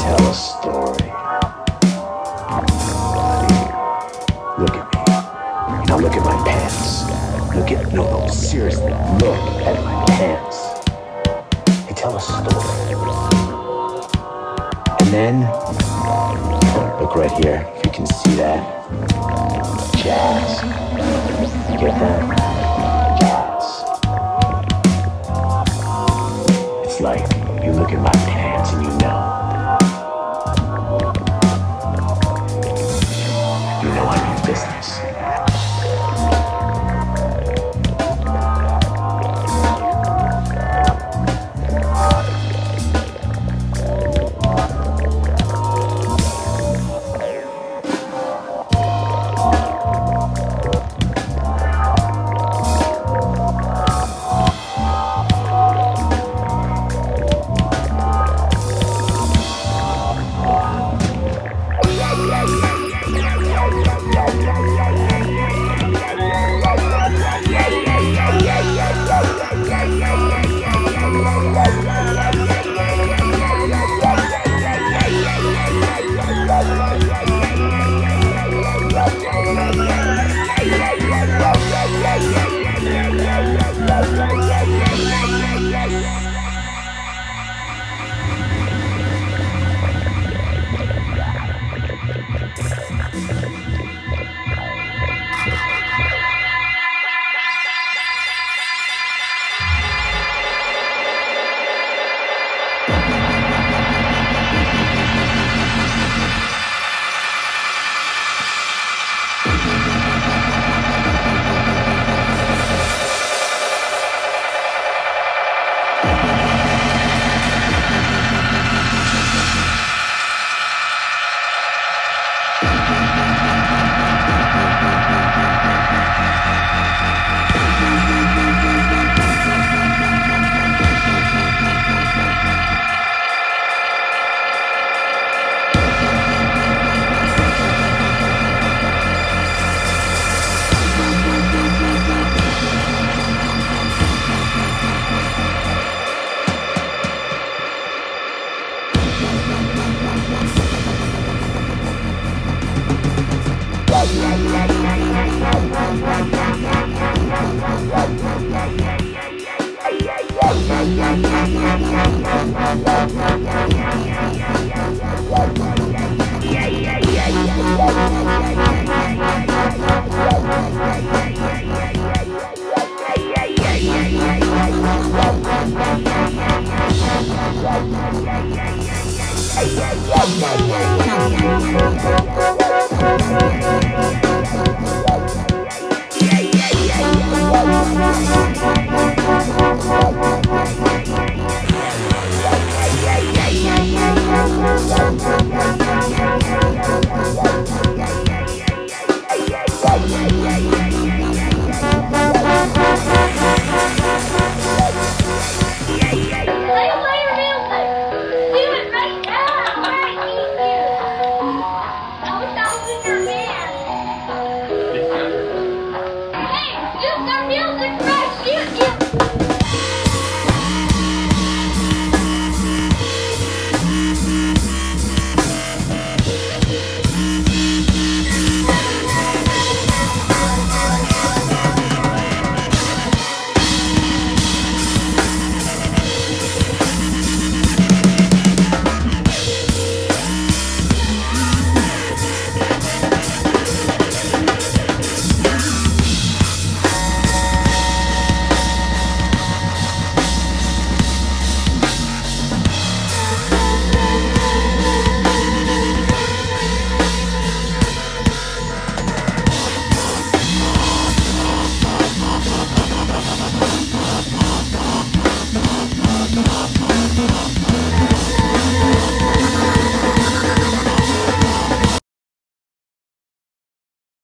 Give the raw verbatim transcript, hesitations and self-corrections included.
tell a story. Look at me. Now look at my pants. Look at, no, no, seriously, look at my pants. They tell a story. And then, look right here, if you can see that. Jazz. You get that? Jazz. It's like you look at my pants and you know. You know I mean business. Yeah.